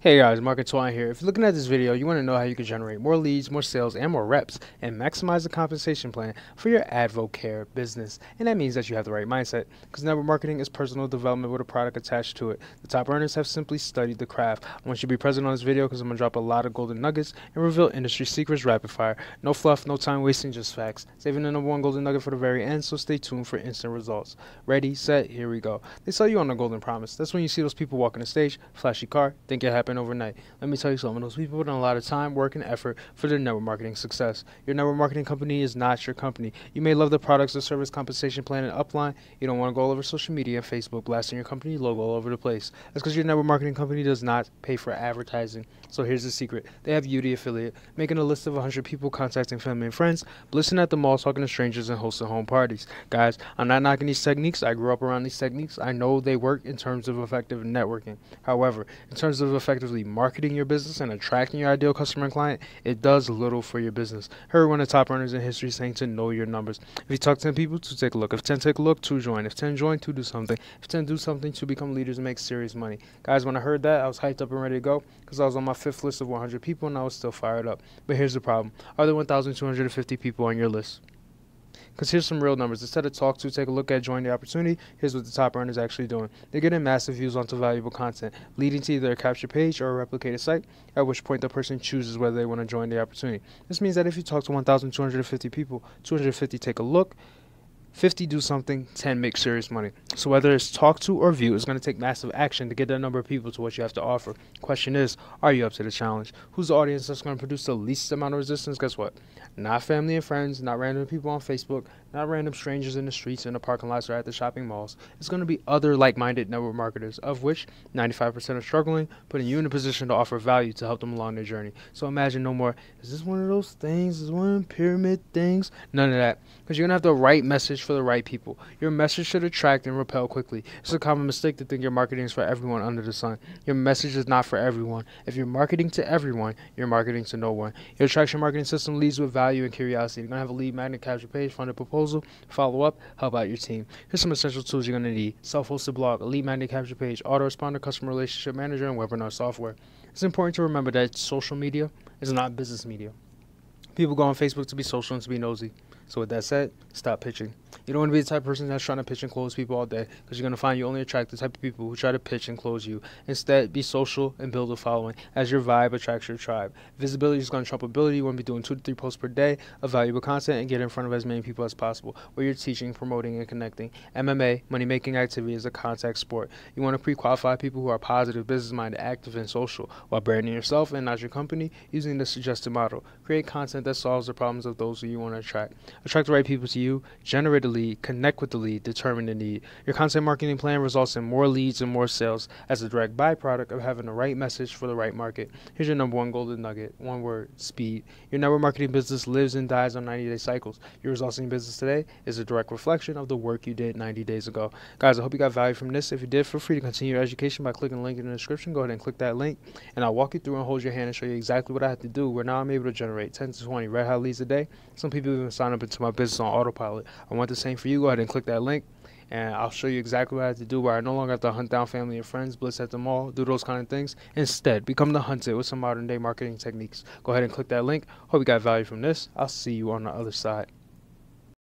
Hey guys, Market Twine here. If you're looking at this video, you want to know how you can generate more leads, more sales, and more reps, and maximize the compensation plan for your Advocare business. And that means that you have the right mindset, because network marketing is personal development with a product attached to it. The top earners have simply studied the craft. I want you to be present on this video because I'm going to drop a lot of golden nuggets and reveal industry secrets rapid fire. No fluff, no time wasting, just facts. Saving the number one golden nugget for the very end, so stay tuned for instant results. Ready, set, here we go. They sell you on the golden promise. That's when you see those people walking the stage, flashy car, think it happened overnight. Let me tell you something. Those people put in a lot of time, work, and effort for their network marketing success. Your network marketing company is not your company. You may love the products or service compensation plan and upline. You don't want to go all over social media and Facebook blasting your company logo all over the place. That's because your network marketing company does not pay for advertising. So here's the secret. They have you, the affiliate, making a list of 100 people, contacting family and friends, blissing at the mall, talking to strangers, and hosting home parties. Guys, I'm not knocking these techniques. I grew up around these techniques. I know they work in terms of effective networking. However, in terms of effectively marketing your business and attracting your ideal customer and client, it does little for your business. Heard one of the top earners in history saying to know your numbers. If you talk to 10 people, 2 take a look. If 10 take a look, 2 join. If 10 join, 2 do something. If 10 do something, 2 become leaders and make serious money. Guys, when I heard that, I was hyped up and ready to go because I was on my 5th list of 100 people and I was still fired up. But here's the problem. Are there 1,250 people on your list? Because here's some real numbers. Instead of talk to, take a look at, join the opportunity, here's what the top earners actually doing. They're getting massive views onto valuable content, leading to either a capture page or a replicated site, at which point the person chooses whether they want to join the opportunity. This means that if you talk to 1,250 people, 250 take a look, 50 do something, 10 make serious money. So whether it's talk to or view, it's going to take massive action to get that number of people to what you have to offer. Question is, are you up to the challenge? Who's the audience that's going to produce the least amount of resistance? Guess what? Not family and friends, not random people on Facebook, not random strangers in the streets, in the parking lots, or at the shopping malls. It's going to be other like-minded network marketers, of which 95% are struggling, putting you in a position to offer value to help them along their journey. So imagine no more, is this one of those things? Is one of them pyramid things? None of that. Because you're going to have the right message for the right people. Your message should attract and repel quickly. It's a common mistake to think your marketing is for everyone under the sun. Your message is not for everyone. If you're marketing to everyone, you're marketing to no one. Your attraction marketing system leads with value and curiosity. You're going to have a lead magnet, capture page, funded proposal, follow up, help out your team. Here's some essential tools you're going to need. Self-hosted blog, a lead magnet, capture page, autoresponder, customer relationship manager, and webinar software. It's important to remember that social media is not business media. People go on Facebook to be social and to be nosy. So with that said, stop pitching. You don't want to be the type of person that's trying to pitch and close people all day, because you're going to find you only attract the type of people who try to pitch and close you. Instead, be social and build a following, as your vibe attracts your tribe. Visibility is going to trump ability. You want to be doing 2 to 3 posts per day of valuable content and get in front of as many people as possible, where you're teaching, promoting, and connecting. MMA, money-making activity, is a contact sport. You want to pre-qualify people who are positive, business-minded, active, and social, while branding yourself and not your company using the suggested model. Create content that solves the problems of those who you want to attract. Attract the right people to you, generate a lead, connect with the lead, determine the need. Your content marketing plan results in more leads and more sales as a direct byproduct of having the right message for the right market. Here's your number one golden nugget. One word: speed. Your network marketing business lives and dies on 90-day cycles. Your results in your business today is a direct reflection of the work you did 90 days ago. Guys, I hope you got value from this. If you did, feel free to continue your education by clicking the link in the description. Go ahead and click that link, and I'll walk you through and hold your hand and show you exactly what I have to do, where now I'm able to generate 10 to 20 red hot leads a day. Some people even sign up into my business on autopilot. I want the same for you. Go ahead and click that link, and I'll show you exactly what I have to do, where I no longer have to hunt down family and friends, blitz at the mall, do those kind of things. Instead, become the hunted with some modern day marketing techniques. Go ahead and click that link. Hope you got value from this. I'll see you on the other side.